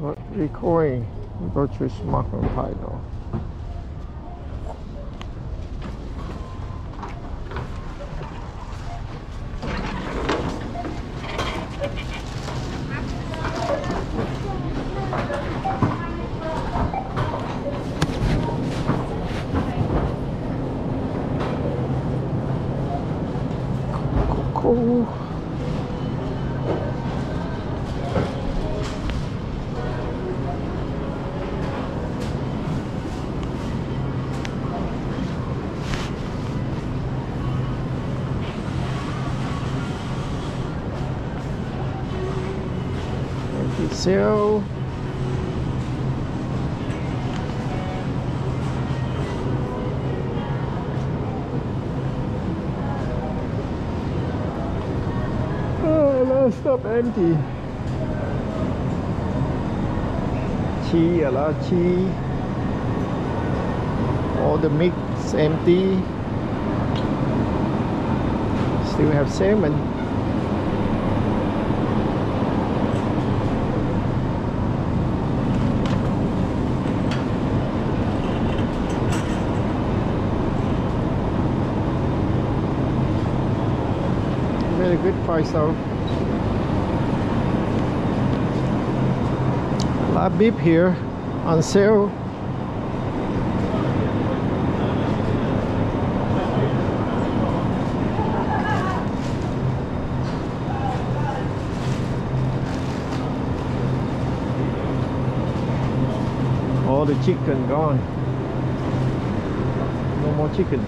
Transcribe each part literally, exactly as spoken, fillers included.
What recording? Go to smartphone title. Cool. Sale. Oh, last stop empty. Chi, a lot of chi. All the mix empty. Still have salmon. Very good price though. A lot of beef here on sale. All the chicken gone. No more chicken.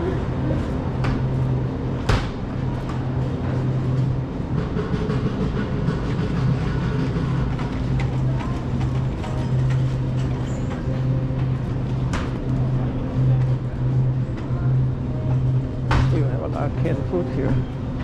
Still have a lot of canned food here.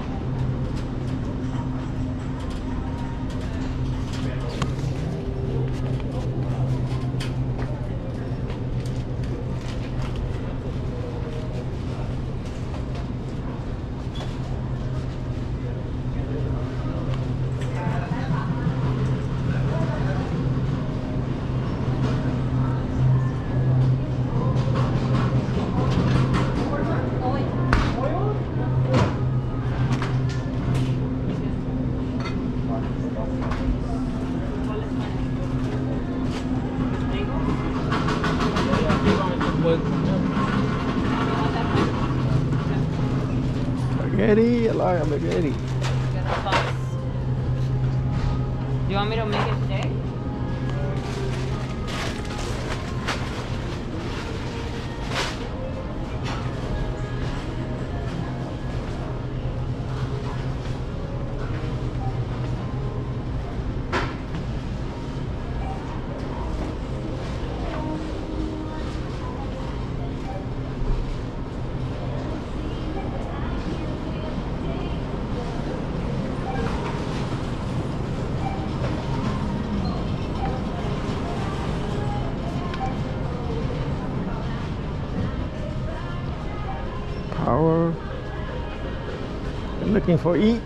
Spaghetti, a lot of spaghetti. You want me to make it today? Power. I'm looking for eat.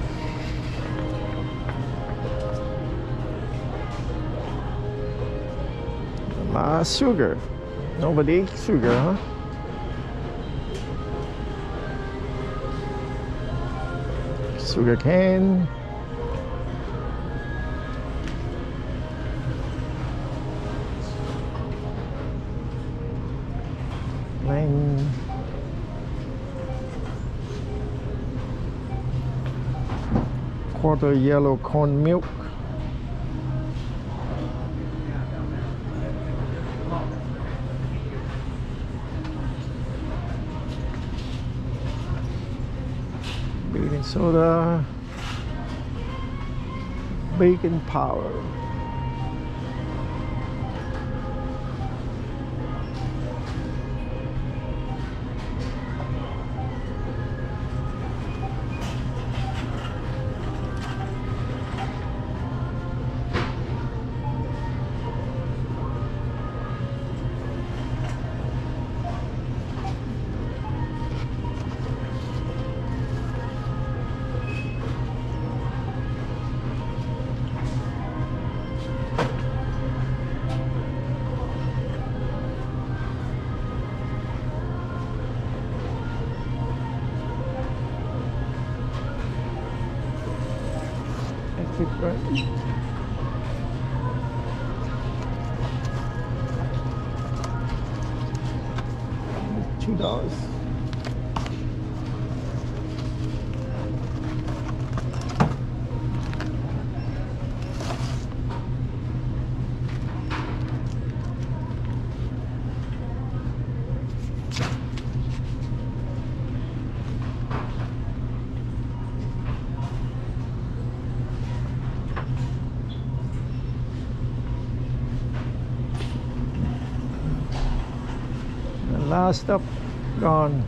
A lot of sugar. Nobody eats sugar, huh? Sugar cane. Plain. Quarter yellow corn milk. Baking soda. Bacon powder. Right. Two dollars. Last stop gone.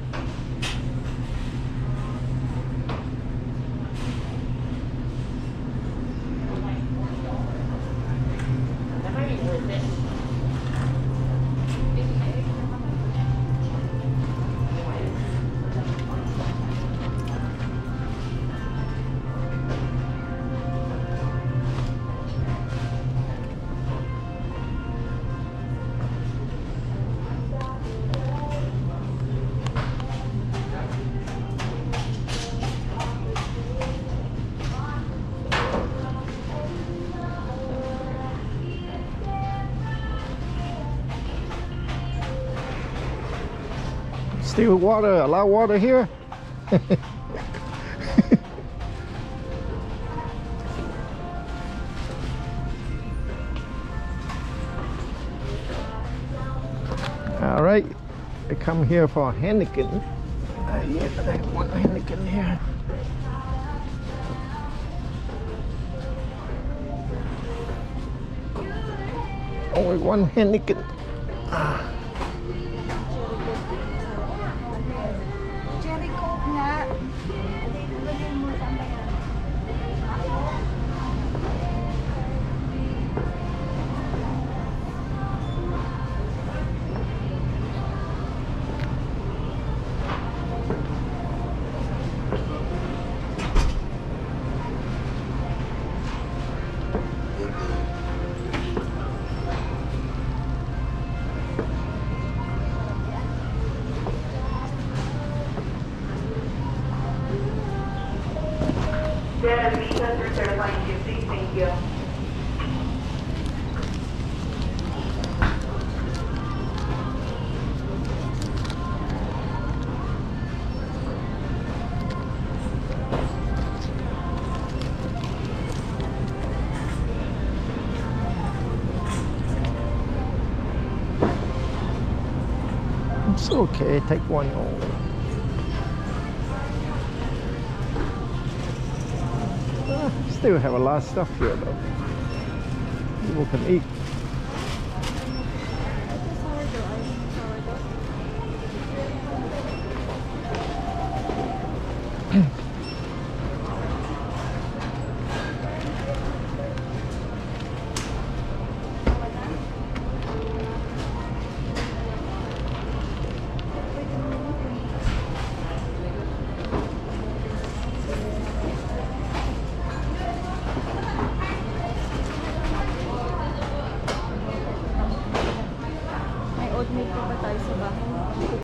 Still water, a lot of water here. All right, I come here for Heineken. Uh, yeah, I have one Heineken here. Only one Heineken. Ah. Data visas for certifying duty. Thank you. It's okay, take one home. Still have a lot of stuff here though. People can eat. Sourdough.